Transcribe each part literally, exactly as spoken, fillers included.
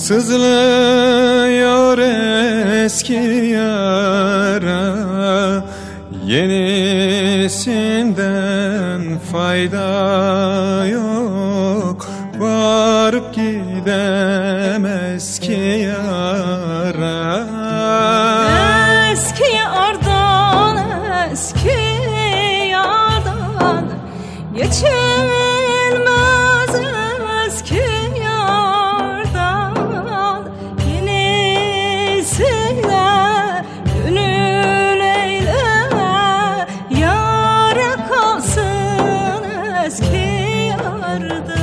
Sızlıyor eski yara, yenisinden fayda yok. Varıp gidemez ki yara. Eski yardan, eski yardan geçilmez, eski yardan yenisiyle gönül eyle. Yâre kalsın eski yardan.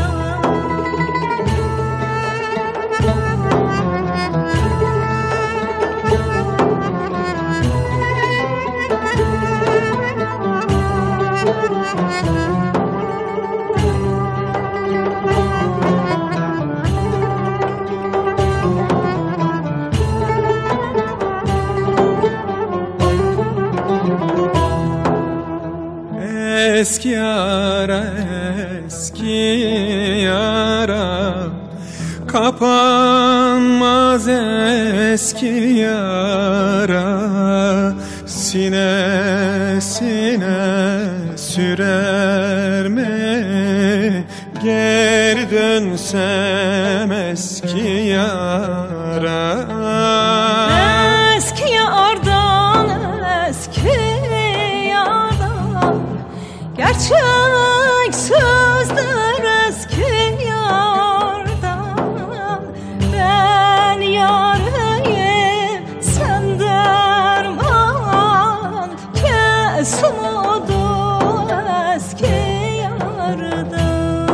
Eski yara, eski yara, kapanmaz eski yara. Sinesine sürer mi, geri dönsem eski yara. Eski yardan, eski yardan gerçek sözler eski yardan. Ben yarayım, sen derman, kesin oldu eski yardan.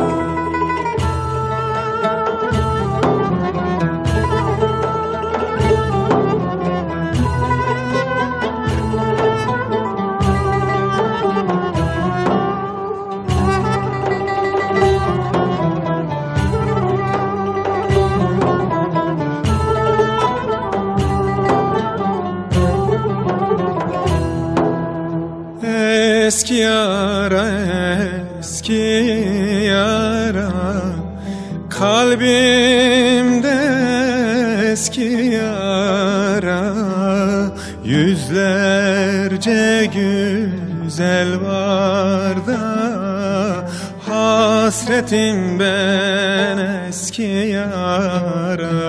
Eski yara, eski yara, kalbimde eski yara. Yüzlerce güzel var da hasretim ben eski yara.